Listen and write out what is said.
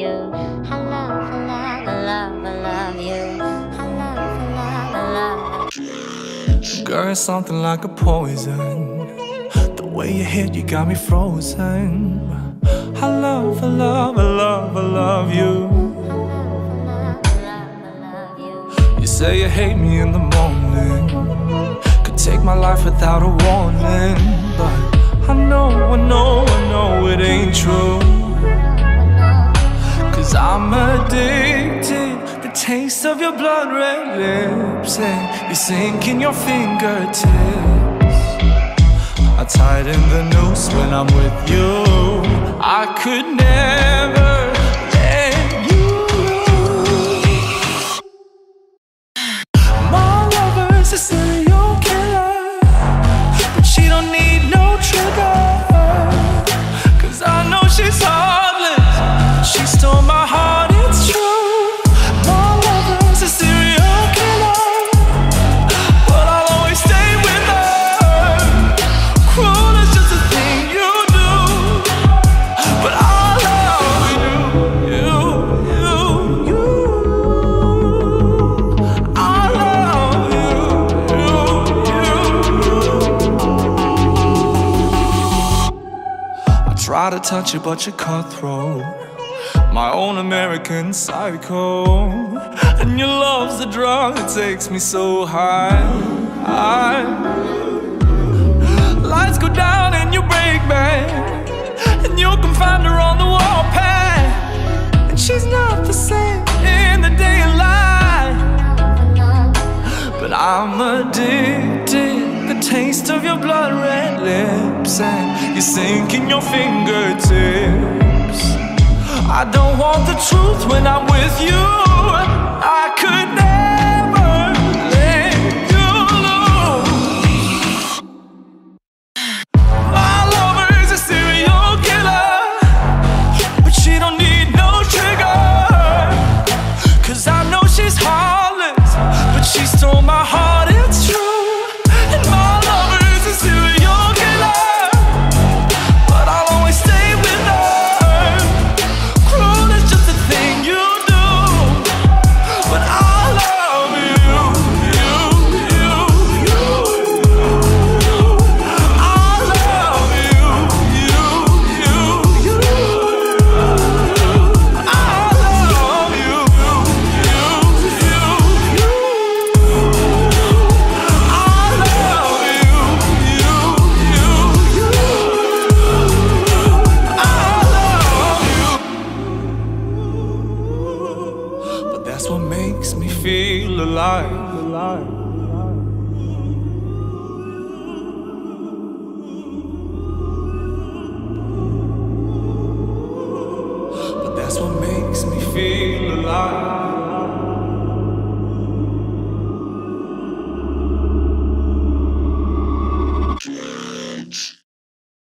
you. I love, I love, I love, I love you. I love, I love, I love. Girl, it's something like a poison. The way you hit, you got me frozen. I love, I love, I love, I love you. You say you hate me in the morning, could take my life without a warning. But I know it ain't true. Cause I'm addicted, the taste of your blood red lips, and you sink in your fingertips. I tighten the noose when I'm with you. I could never let you go. My lover's a serial killer, but she don't need no trigger. Cause I know she's heartless, she stole my heart, it's true. My lover's a serial killer, but I'll always stay with her. Cruel is just a thing you do, but I love you. I love you. I try to touch you, but you're cutthroat, my own American psycho. And your love's the drug that takes me so high. Lights go down and you break me, and you can find her on the warpath. And she's not the same in the daylight, but I'm addicted, the taste of your blood red lips, and you sink in your fingertips. I don't want the truth when I'm with you. I could never let you lose. My lover is a serial killer, but she don't need no trigger. Cause I know she's heartless, but she stole my heart, it's true. And my lover is a serial killer, but I'll always stay with her. That's what makes me feel alive. But that's what makes me feel alive.